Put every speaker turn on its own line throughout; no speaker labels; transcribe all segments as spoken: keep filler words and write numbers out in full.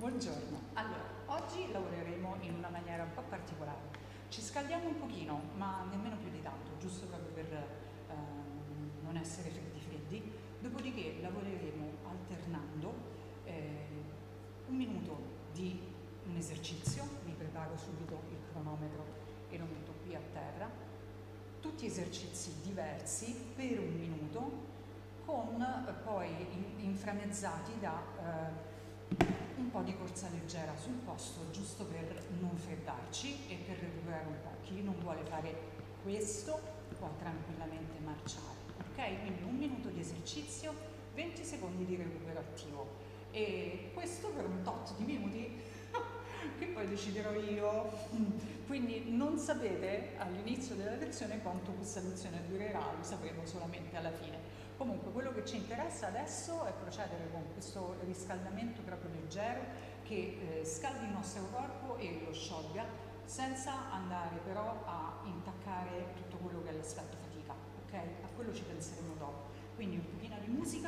Buongiorno, allora oggi lavoreremo in una maniera un po' particolare, ci scaldiamo un pochino ma nemmeno più di tanto, giusto proprio per ehm, non essere freddi freddi, dopodiché lavoreremo alternando eh, un minuto di un esercizio, mi preparo subito il cronometro e lo metto qui a terra, tutti esercizi diversi per un minuto con eh, poi in, inframmezzati da eh, un po' di corsa leggera sul posto, giusto per non freddarci e per recuperare un po'. Chi non vuole fare questo può tranquillamente marciare, ok? Quindi un minuto di esercizio, venti secondi di recupero attivo e questo per un tot di minuti che poi deciderò io. Quindi non sapete all'inizio della lezione quanto questa lezione durerà, lo sapremo solamente alla fine. Comunque quello che ci interessa adesso è procedere con questo riscaldamento proprio leggero che eh, scaldi il nostro corpo e lo sciolga senza andare però a intaccare tutto quello che è l'aspetto fatica, ok? A quello ci penseremo dopo. Quindi un pochino di musica,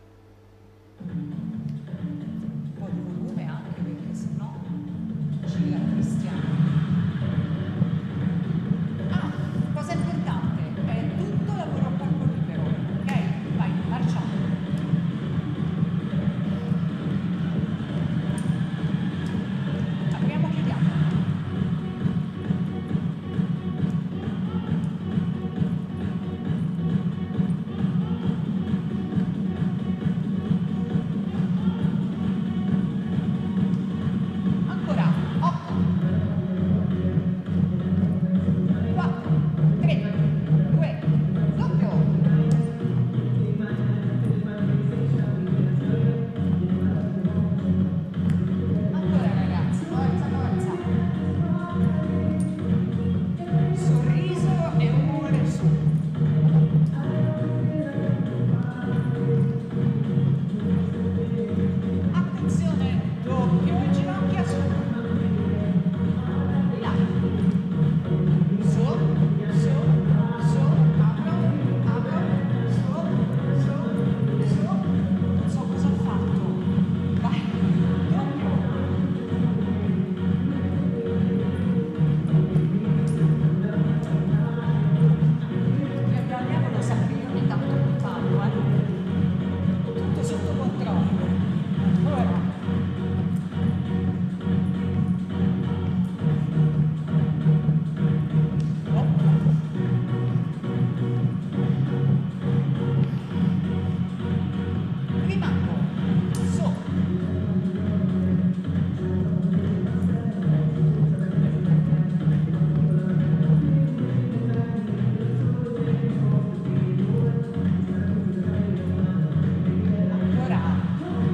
un po' di volume anche perché sennò ci rattristiamo. Ah, cosa importante, è tutto lavoro a corpo libero, ok? Vai, marciamo. Apriamo, chiudiamo. Ancora, otto, quattro, tre, due, doppio. Ancora ragazzi, forza, forza. Sorriso e umore su. Attenzione, doppio e ginocchia su. Di là. Su, su, su, apro, apro, su, su, su. Non so cosa ho fatto. Vai, doppio. Mio mio allievo lo sa che io ogni tanto mi fallo, eh. Tutto sotto controllo. Ora. Rimango su. Ancora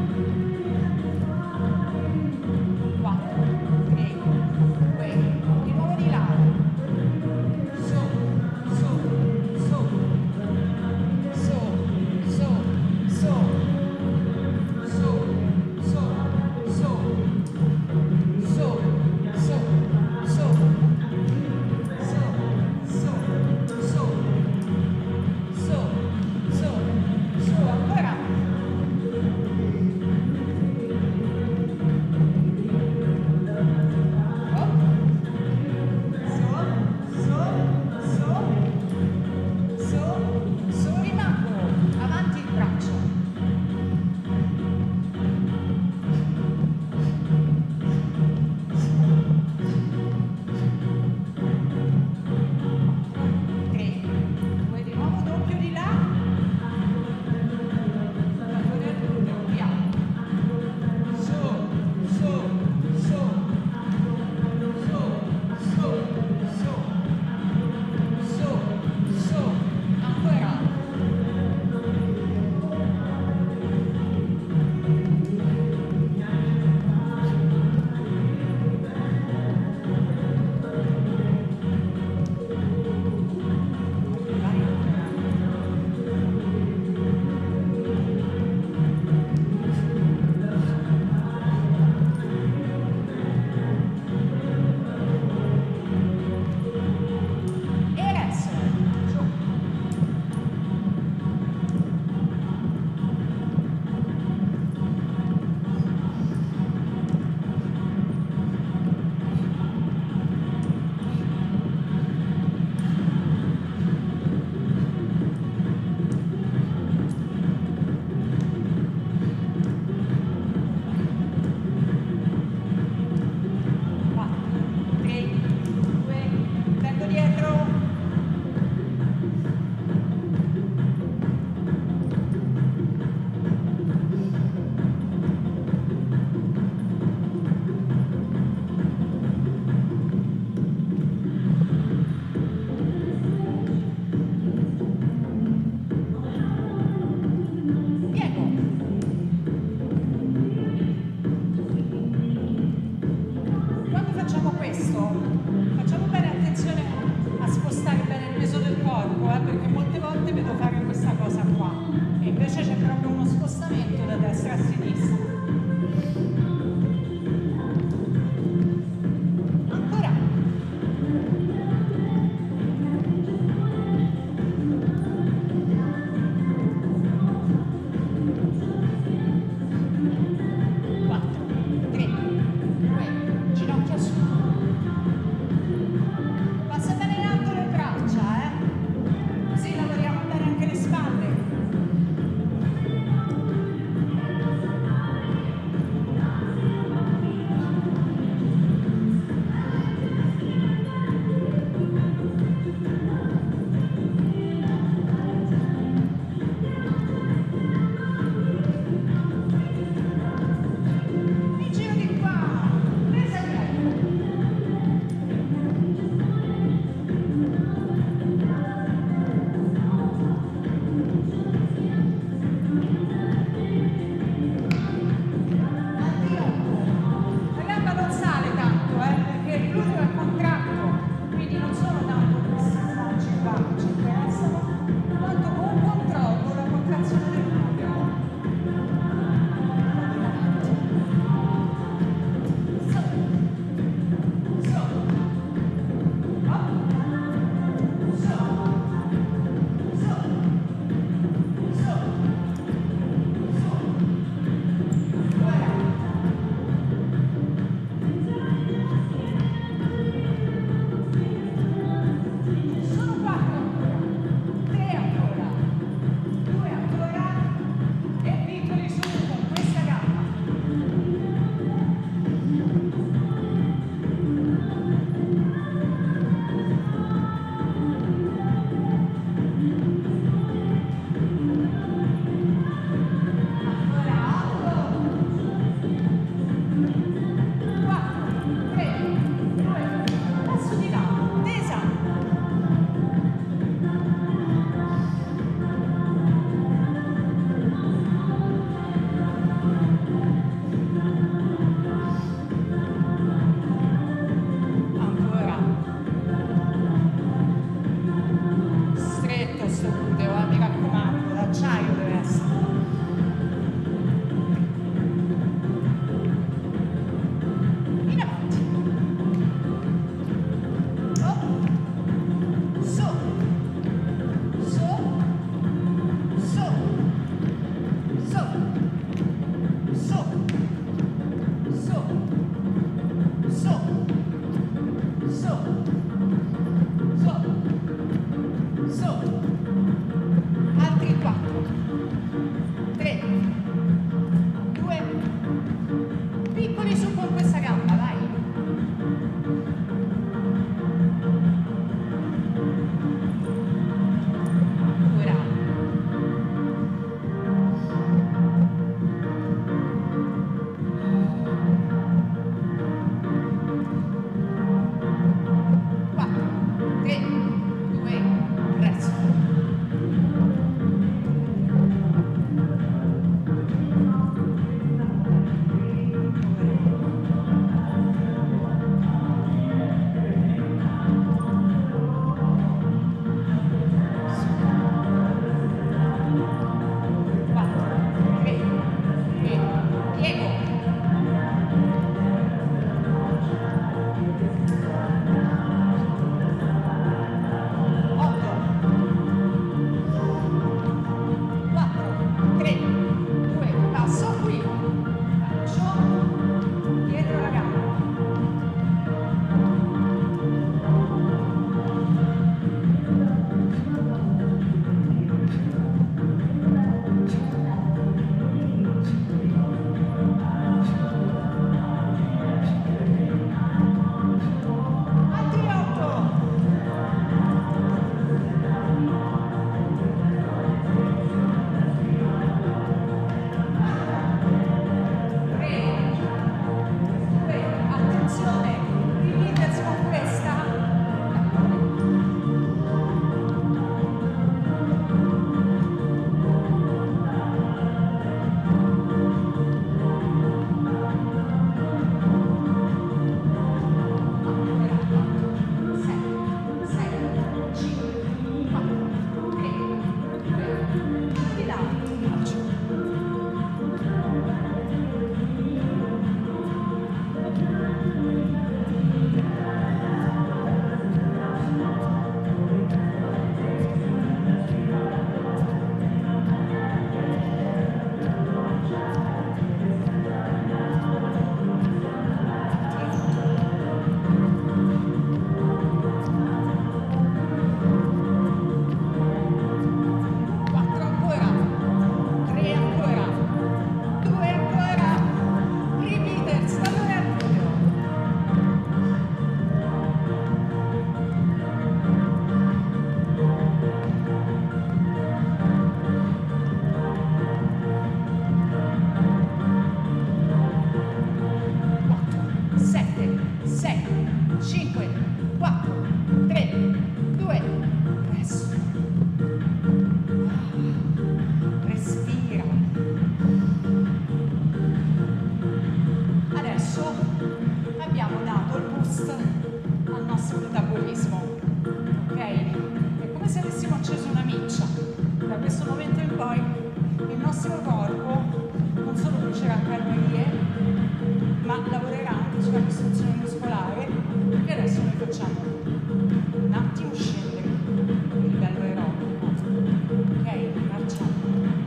ma lavorerà anche sulla costruzione muscolare, e adesso noi facciamo un attimo scendere il livello aerobico, ok? Marciamo,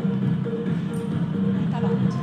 punta avanti.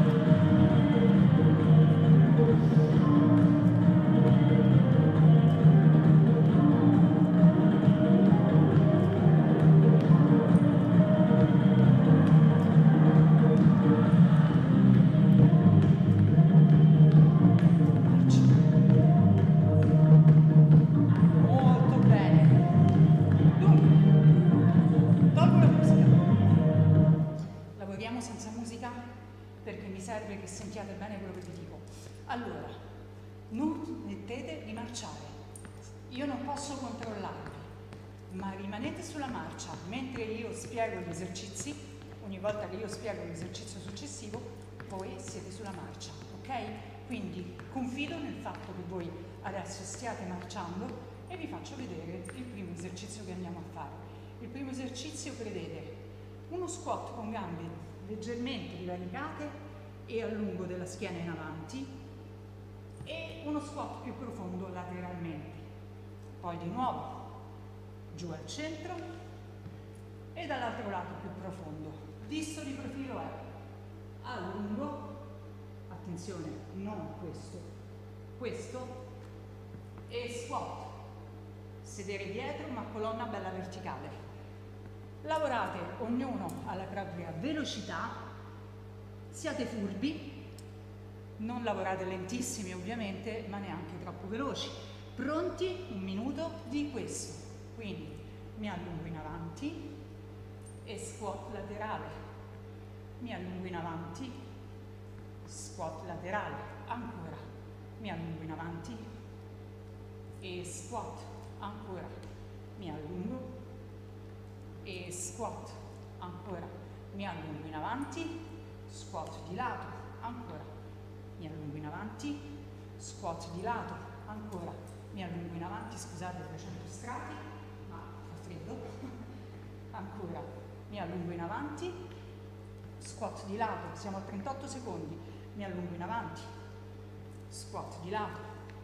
Perché mi serve che sentiate bene quello che vi dico. Allora, non smettete di marciare. Io non posso controllarvi, ma rimanete sulla marcia mentre io spiego gli esercizi. Ogni volta che io spiego l'esercizio successivo, voi siete sulla marcia, ok? Quindi confido nel fatto che voi adesso stiate marciando e vi faccio vedere il primo esercizio che andiamo a fare. Il primo esercizio prevede uno squat con gambe leggermente divaricate e a lungo della schiena in avanti e uno squat più profondo lateralmente. Poi di nuovo giù al centro e dall'altro lato più profondo. Visto di profilo è a lungo, attenzione, non questo, questo, e squat. Sedere dietro, ma colonna bella verticale. Lavorate ognuno alla propria velocità, siate furbi, non lavorate lentissimi ovviamente, ma neanche troppo veloci. Pronti? Un minuto di questo. Quindi mi allungo in avanti e squat laterale. Mi allungo in avanti, squat laterale. Ancora. Mi allungo in avanti e squat. Ancora. Mi allungo e squat, ancora, mi allungo in avanti, squat di lato, ancora, mi allungo in avanti, squat di lato, ancora, mi allungo in avanti, scusate trecento strati, ma fa freddo, ancora, mi allungo in avanti, squat di lato, siamo a trentotto secondi, mi allungo in avanti, squat di lato,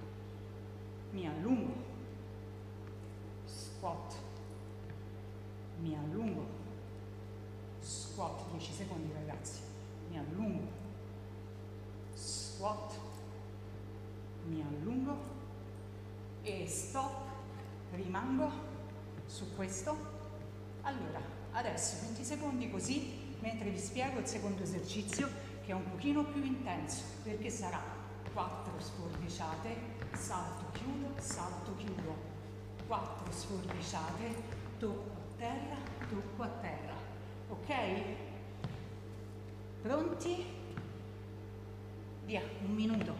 mi allungo, squat, mi allungo, squat, dieci secondi ragazzi, mi allungo, squat, mi allungo e stop, rimango su questo. Allora, adesso venti secondi così, mentre vi spiego il secondo esercizio che è un pochino più intenso, perché sarà quattro sforbiciate, salto, chiudo, salto, chiudo, quattro sforbiciate, tocco terra, tocco a terra, ok? Pronti? Via, un minuto.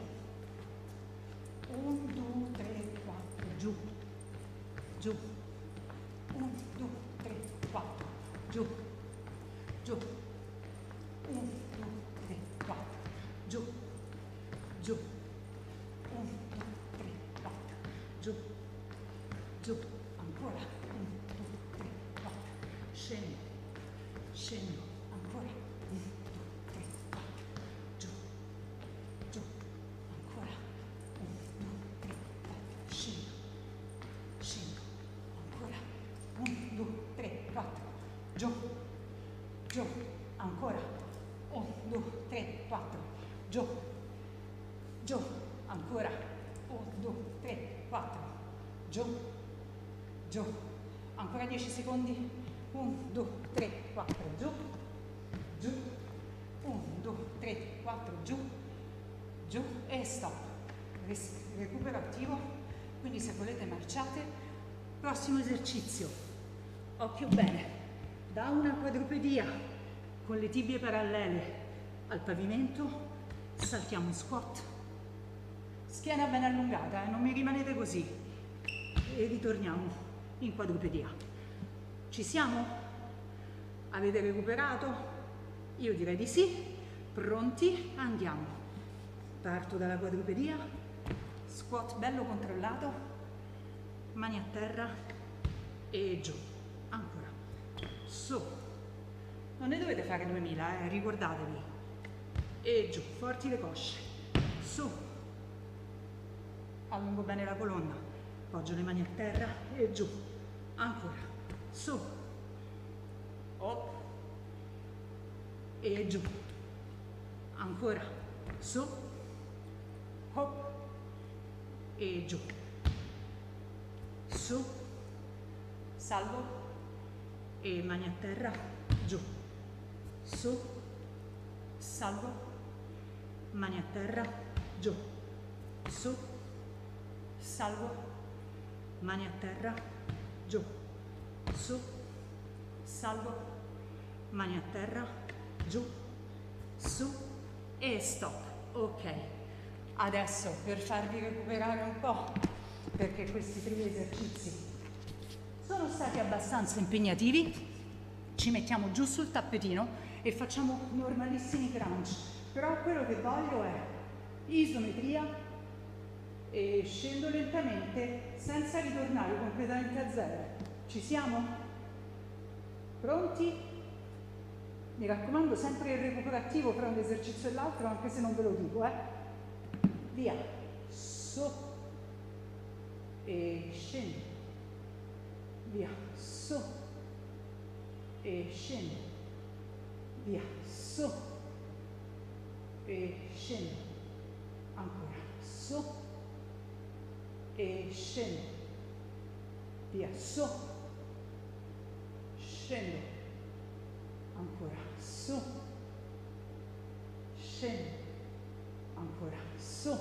Un, due, tre, quattro, giù, giù. Un, due, tre, quattro, giù, giù. Un, due, tre, quattro, giù, giù. Un, due, tre, quattro, giù, giù. Ancora. Scendo, scendo, ancora, uno, due, tre, quattro, giù, giù, ancora, uno, due, tre, quattro, scendo, scendo, ancora, uno, due, tre, quattro, giù, giù, ancora, uno, due, tre, quattro, giù, giù, ancora, uno, due, tre, quattro, giù, giù, ancora dieci secondi. uno, due, tre, quattro, giù, giù, uno, due, tre, quattro, giù, giù e stop. Recupero attivo, quindi se volete marciate. Prossimo esercizio, occhio bene, da una quadrupedia con le tibie parallele al pavimento, saltiamo in squat, schiena ben allungata, eh? Non mi rimanete così, e ritorniamo in quadrupedia. Ci siamo? Avete recuperato? Io direi di sì. Pronti? Andiamo. Parto dalla quadrupedia, squat bello controllato, mani a terra e giù. Ancora. Su. Non ne dovete fare duemila, eh? Ricordatevi. E giù, forti le cosce. Su. allungo bene la colonna, appoggio le mani a terra e giù, ancora, su, op, e giù, ancora, su, hop, e giù, su, salvo, e mani a terra, giù, su, salvo, mani a terra, giù, su, salvo, mani a terra, giù, su, salvo, mani a terra, giù, su e stop. Ok, adesso per farvi recuperare un po', perché questi tre esercizi sono stati abbastanza impegnativi, ci mettiamo giù sul tappetino e facciamo normalissimi crunch, però quello che voglio è isometria e scendo lentamente senza ritornare completamente a zero. Ci siamo? Pronti? Mi raccomando, sempre il recupero attivo fra un esercizio e l'altro, anche se non ve lo dico, eh? Via, su e scendi, via, su e scendi, via, su e scendi, ancora, su e scendi, via, su, scendo, ancora, su, scendo, ancora, su,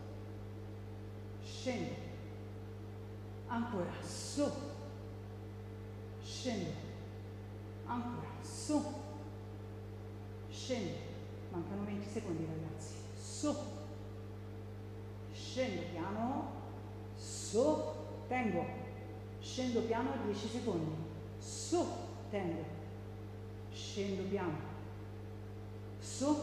scendo, ancora, su, scendo, ancora, su, scendo, mancano venti secondi ragazzi, su, scendo piano, su, tengo, scendo piano dieci secondi, su, tengo, scendo piano, su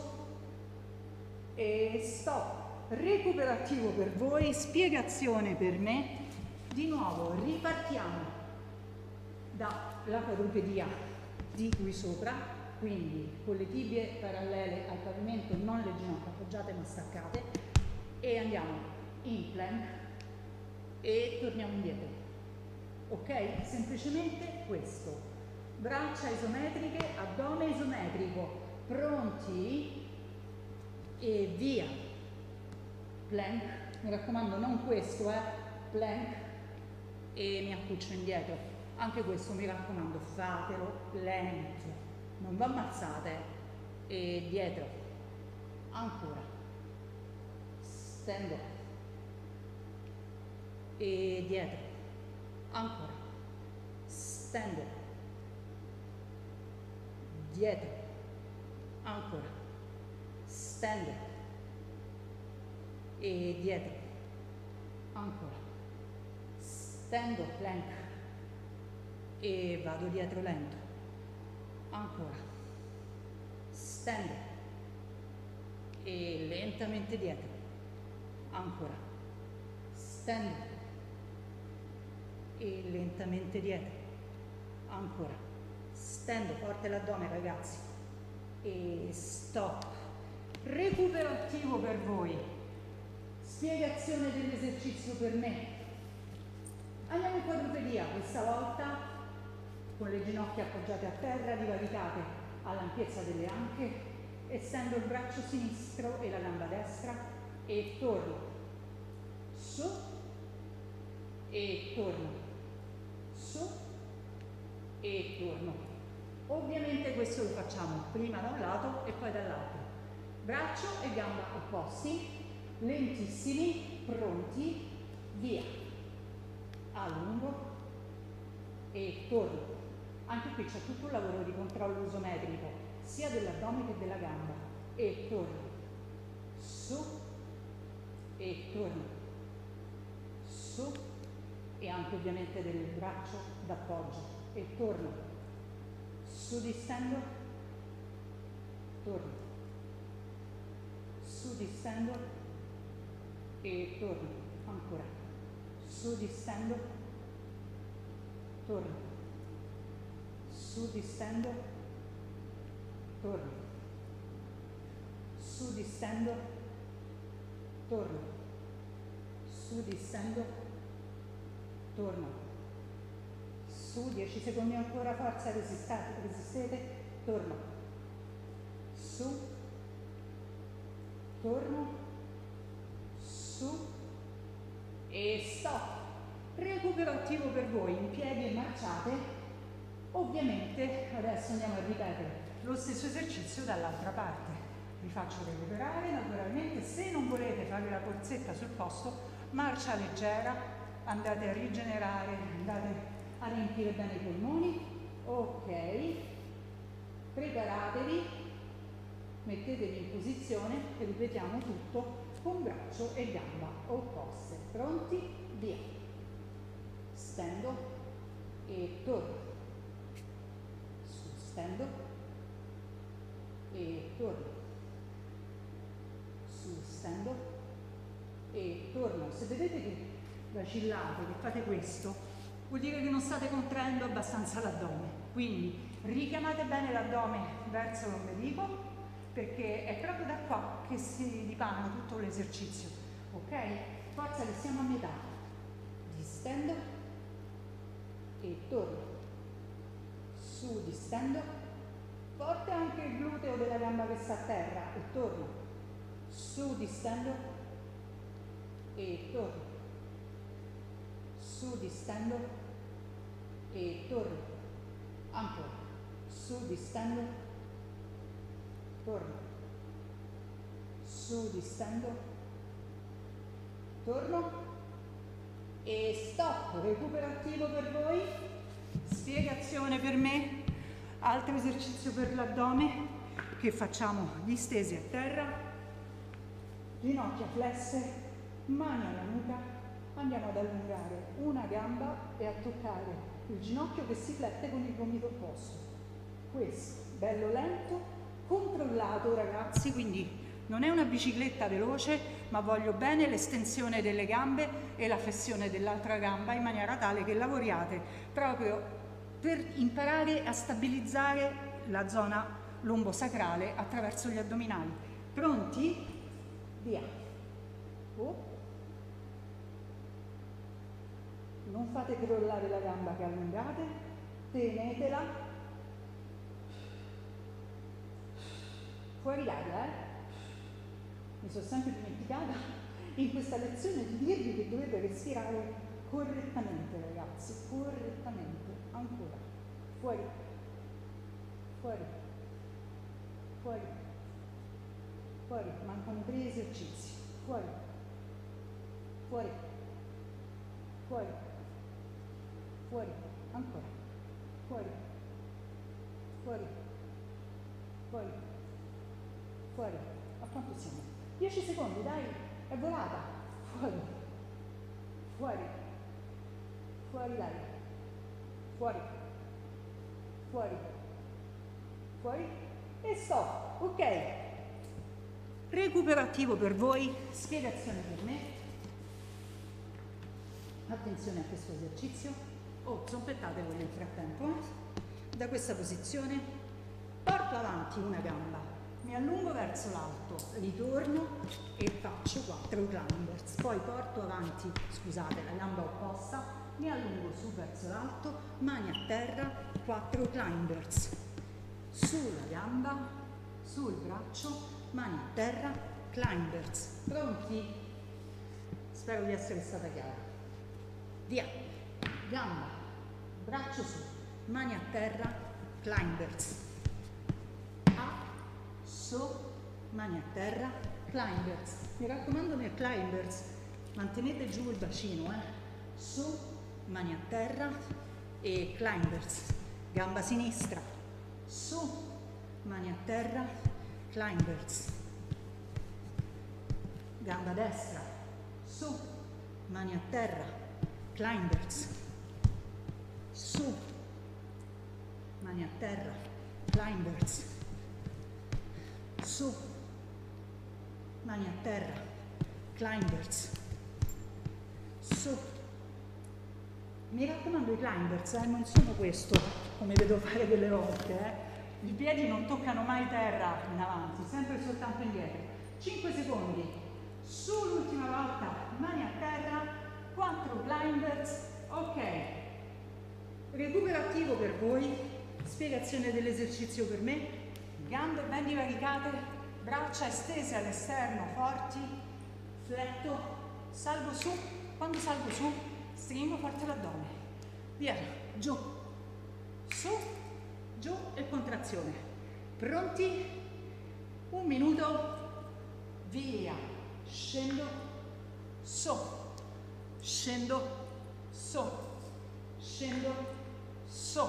e stop. Recupero attivo per voi, spiegazione per me. Di nuovo ripartiamo dalla quadrupedia di qui sopra, quindi con le tibie parallele al pavimento, non le ginocchia appoggiate ma staccate, e andiamo in plank e torniamo indietro. Ok? Semplicemente questo. Braccia isometriche, addome isometrico. Pronti? E via. Plank. Mi raccomando, non questo, eh. Plank. E mi accuccio indietro. Anche questo, mi raccomando, fatelo lento. Non vi ammazzate. E dietro. Ancora. Stand up. E dietro. Ancora. Stand up. Dietro, ancora, stand up, e dietro, ancora, stand up, plank, e vado dietro lento, ancora, stand up, e lentamente dietro, ancora, stand up, e lentamente dietro, ancora. Stendo forte l'addome ragazzi e stop. Recupero attivo per voi, spiegazione dell'esercizio per me. Andiamo in quadrupedia, questa volta con le ginocchia appoggiate a terra, divaricate all'ampiezza delle anche, estendo il braccio sinistro e la gamba destra e torno su e torno su e torno. Ovviamente questo lo facciamo prima da un lato e poi dall'altro. Braccio e gamba opposti, lentissimi, pronti, via. Allungo e torno. Anche qui c'è tutto un lavoro di controllo isometrico, sia dell'addome che della gamba. E torno. Su e torno. Su e anche ovviamente del braccio d'appoggio. E torno. Su distendo, torno, su distendo e torno, ancora, su distendo, torno, su distendo, torno, su distendo, torno, su, distendo, torno, su, dieci secondi ancora, forza, resistate, resistete, torno, su, torno, su e stop. Recupero attivo per voi, in piedi e marciate. Ovviamente adesso andiamo a ripetere lo stesso esercizio dall'altra parte. Vi faccio recuperare, naturalmente se non volete fare la corsetta sul posto, marcia leggera, andate a rigenerare, andate a riempire bene i polmoni. Ok, preparatevi, mettetevi in posizione e ripetiamo tutto con braccio e gamba opposte. Pronti? Via. Stendo e torno, su, stendo e torno, su, stendo e torno. Se vedete che vacillate, che fate questo, vuol dire che non state contraendo abbastanza l'addome, quindi richiamate bene l'addome verso l'ombelico, perché è proprio da qua che si dipana tutto l'esercizio, ok? Forza che siamo a metà, distendo e torno, su, distendo, forte anche il gluteo della gamba che sta a terra e torno, su, distendo e torno, su, distendo e torno, ancora, su, distendo, torno, su, distendo, torno e stop. Recupero attivo per voi, spiegazione per me, altro esercizio per l'addome che facciamo distesi a terra, ginocchia flesse, mani alla nuca, andiamo ad allungare una gamba e a toccare il ginocchio che si flette con il gomito opposto. Questo, bello lento, controllato ragazzi, quindi non è una bicicletta veloce, ma voglio bene l'estensione delle gambe e la flessione dell'altra gamba in maniera tale che lavoriate proprio per imparare a stabilizzare la zona lombosacrale attraverso gli addominali. Pronti? Via. Oh. Non fate crollare la gamba che allungate, tenetela. Fuori l'aria, eh? Mi sono sempre dimenticata in questa lezione di dirvi che dovete respirare correttamente, ragazzi, correttamente. Ancora. Fuori. Fuori. Fuori. Fuori. Mancano tre esercizi. Fuori. Fuori. Fuori. Fuori. Ancora. Fuori. Fuori. Fuori. Fuori. A quanto siamo? dieci secondi, dai, è volata. Fuori. Fuori. Fuori l'aria. Fuori. Fuori. Fuori. E stop. Ok. Recupero attivo per voi, spiegazione per me. Attenzione a questo esercizio. Oh, zompettate voi nel frattempo. Eh? Da questa posizione porto avanti una gamba, mi allungo verso l'alto, ritorno e faccio quattro climbers. Poi porto avanti, scusate, la gamba opposta, mi allungo su verso l'alto, mani a terra, quattro climbers. Sulla gamba, sul braccio, mani a terra, climbers. Pronti? Spero di essere stata chiara. Via. Gamba, braccio su, mani a terra, climbers. A, su, mani a terra, climbers. Mi raccomando nel climbers, mantenete giù il bacino, eh. Su, mani a terra e climbers. Gamba sinistra, su, mani a terra, climbers. Gamba destra, su, mani a terra, climbers. Su, mani a terra, climbers. Su, mani a terra, climbers. Su. Mi raccomando i climbers, eh, non sono questo, come vedo fare delle volte, eh. I piedi non toccano mai terra in avanti, sempre soltanto indietro. cinque secondi. su l'ultima volta, mani a terra, quattro climbers, ok. Recupero attivo per voi, spiegazione dell'esercizio per me, gambe ben divaricate, braccia estese all'esterno, forti, fletto, salgo su, quando salgo su stringo forte l'addome, via, giù, su, giù e contrazione, pronti? Un minuto, via, scendo, su, scendo, su, scendo, su,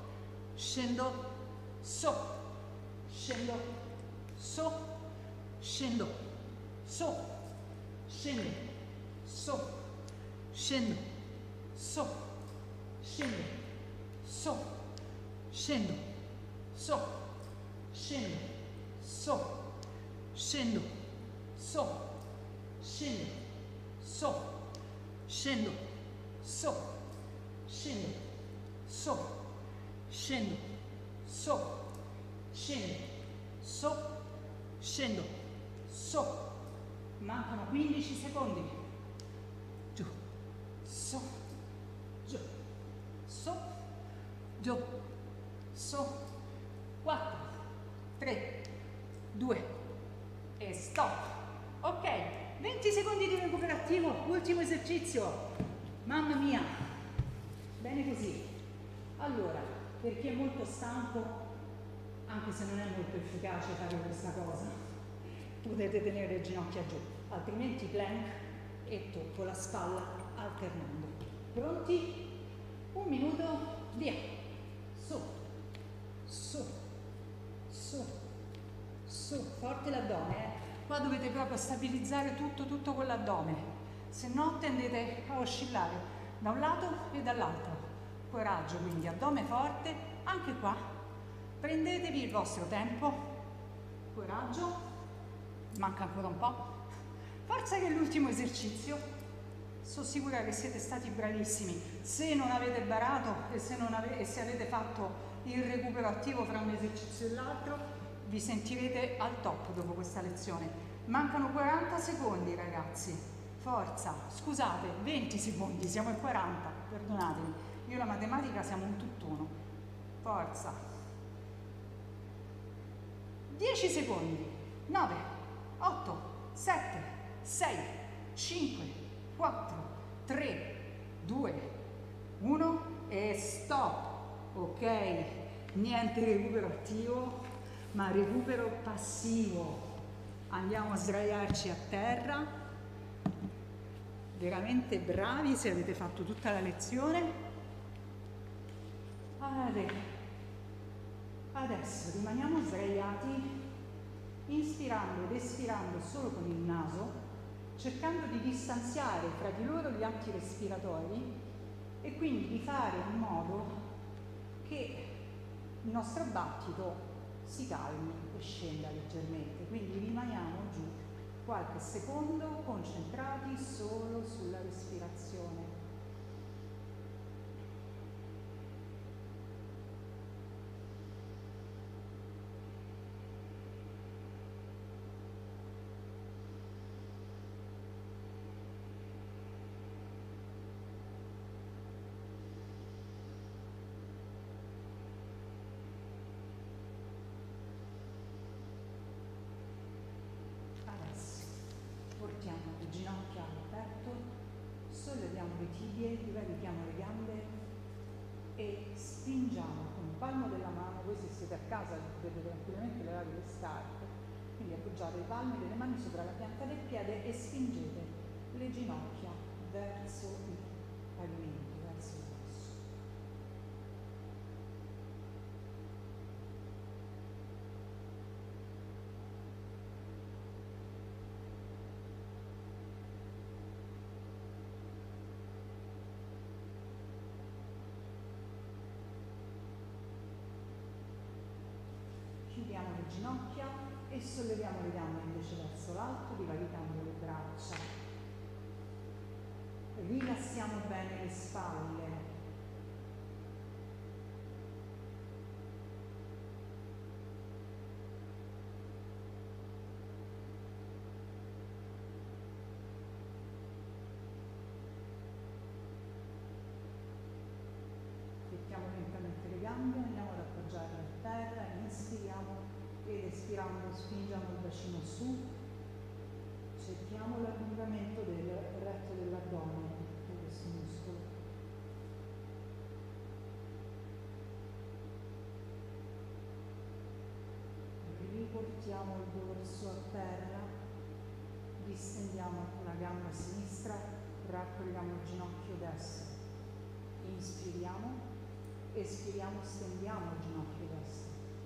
scendo, su, scendo, su, scendo, su, scendo, su, scendo, su, scendo, su, scendo, su, scendo, su, scendo, su, scendo, su, scendo, su, scendo, su, scendo, su, scendo, su, scendo, su, mancano quindici secondi, giù, su, giù, su, giù, su, quattro, tre, due e stop. Ok, venti secondi di recupero attivo, ultimo esercizio. Mamma mia, bene così. Allora, per chi è molto stanco, anche se non è molto efficace fare questa cosa, potete tenere le ginocchia giù, altrimenti plank e tocco la spalla alternando. Pronti? Un minuto, via. Su, su, su, su, forte l'addome, eh. Qua dovete proprio stabilizzare tutto, tutto con l'addome, se no tendete a oscillare da un lato e dall'altro. Coraggio, quindi addome forte, anche qua, prendetevi il vostro tempo, coraggio, manca ancora un po', forza che è l'ultimo esercizio, sono sicura che siete stati bravissimi, se non avete barato e se, non ave- e se avete fatto il recupero attivo fra un esercizio e l'altro, vi sentirete al top dopo questa lezione. Mancano quaranta secondi ragazzi, forza, scusate, venti secondi, siamo ai quaranta, perdonatemi, io e la matematica siamo un tutt'uno, forza, dieci secondi, nove, otto, sette, sei, cinque, quattro, tre, due, uno e stop, ok, niente recupero attivo, ma recupero passivo. Andiamo a sdraiarci a terra, veramente bravi se avete fatto tutta la lezione. Adesso rimaniamo sdraiati, inspirando ed espirando solo con il naso, cercando di distanziare fra di loro gli atti respiratori e quindi di fare in modo che il nostro battito si calmi e scenda leggermente, quindi rimaniamo giù qualche secondo concentrati solo sulla respirazione. Portiamo le ginocchia al petto, solleviamo le tibie, divarichiamo le gambe e spingiamo con il palmo della mano. Voi se siete a casa potete tranquillamente levare le scarpe, quindi appoggiate i palmi delle mani sopra la pianta del piede e spingete le ginocchia verso il pavimento, verso il basso. Chiudiamo le ginocchia e solleviamo le gambe invece verso l'alto, divaricando le braccia. Rilassiamo bene le spalle. espirando spingiamo il bacino su, cerchiamo l'allungamento del retto dell'addome, di questo muscolo. Riportiamo il dorso a terra, distendiamo la gamba sinistra, raccogliamo il ginocchio destro, inspiriamo, espiriamo, stendiamo il ginocchio destro.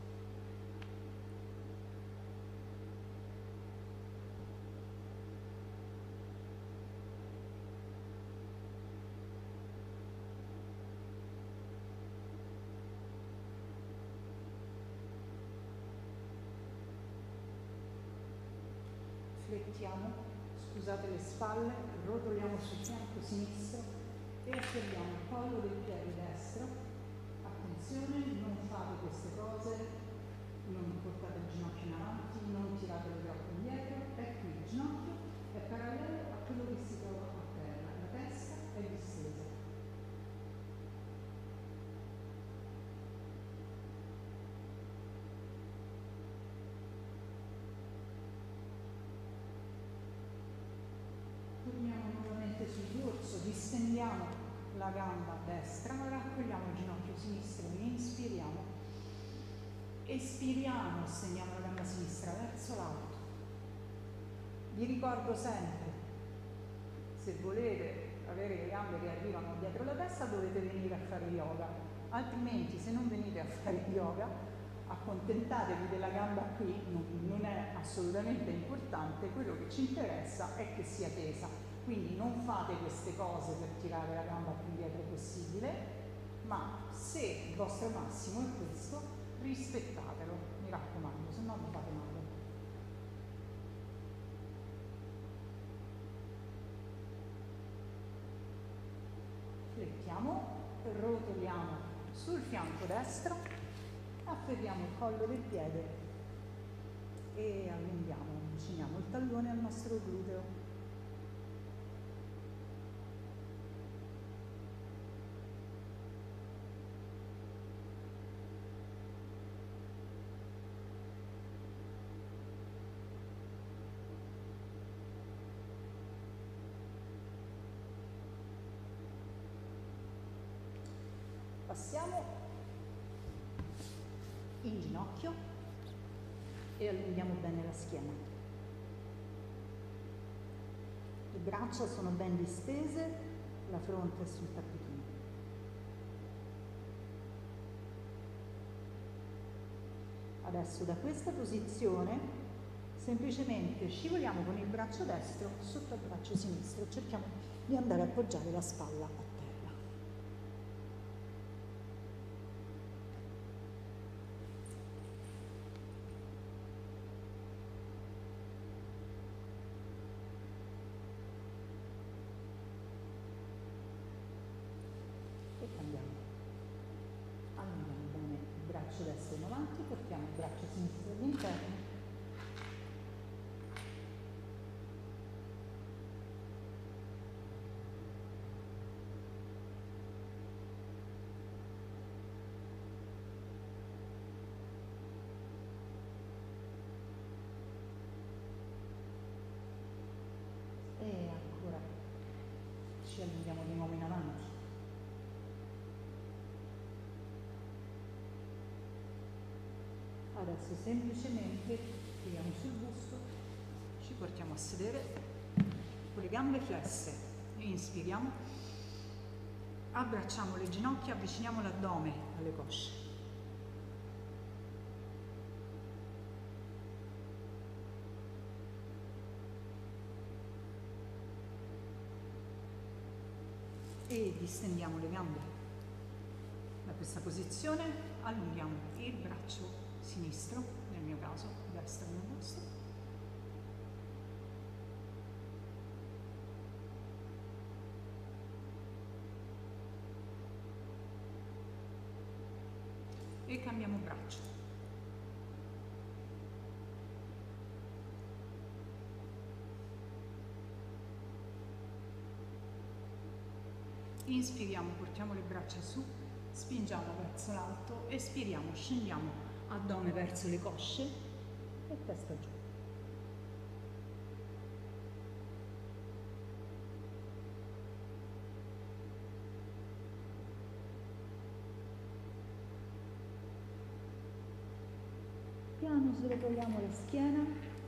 Flettiamo, scusate le spalle, rotoliamo sul fianco sinistro e afferriamo il collo del piede destro. Attenzione, non fate queste cose, non portate il ginocchio in avanti, non tiratelo troppo indietro, è qui il ginocchio, è parallelo a quello che si trova a terra, la testa è distesa. Torniamo nuovamente sul dorso, distendiamo la gamba destra, raccogliamo il ginocchio sinistro, inspiriamo, espiriamo, stendiamo la gamba sinistra verso l'alto. Vi ricordo sempre, se volete avere le gambe che arrivano dietro la testa dovete venire a fare yoga, altrimenti se non venite a fare yoga accontentatevi della gamba qui, non è assolutamente importante, quello che ci interessa è che sia tesa, quindi non fate queste cose per tirare la gamba più indietro possibile, ma se il vostro massimo è questo, rispettatelo, mi raccomando, se no vi fate male. Flettiamo, rotoliamo sul fianco destro, afferriamo il collo del piede e allunghiamo, avviciniamo il tallone al nostro gluteo. Passiamo in ginocchio e allunghiamo bene la schiena. Le braccia sono ben distese, la fronte è sul tappetino. Adesso da questa posizione semplicemente scivoliamo con il braccio destro sotto il braccio sinistro, cerchiamo di andare a appoggiare la spalla a terra. Destro in avanti, portiamo il braccio sinistro all'interno e ancora ci allunghiamo di nuovo in avanti. Adesso semplicemente tiriamo sul busto, ci portiamo a sedere con le gambe flesse, inspiriamo, abbracciamo le ginocchia, avviciniamo l'addome alle cosce. E distendiamo le gambe. Da questa posizione allunghiamo il braccio sinistro, nel mio caso, destro nel vostro. E cambiamo braccio. Inspiriamo, portiamo le braccia su, spingiamo verso l'alto, espiriamo, scendiamo addome verso le cosce e testa giù. Piano srotoliamo la schiena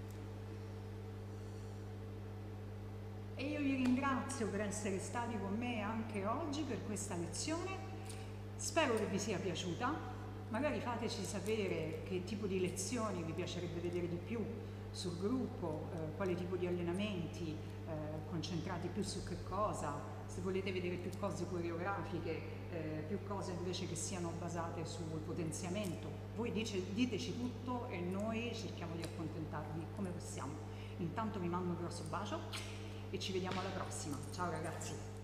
e io vi ringrazio per essere stati con me anche oggi per questa lezione. Spero che vi sia piaciuta, magari fateci sapere che tipo di lezioni vi piacerebbe vedere di più sul gruppo, eh, quale tipo di allenamenti, eh, concentrati più su che cosa, se volete vedere più cose coreografiche, eh, più cose invece che siano basate sul potenziamento. Voi dice, diteci tutto e noi cerchiamo di accontentarvi come possiamo. Intanto vi mando un grosso bacio e ci vediamo alla prossima. Ciao ragazzi!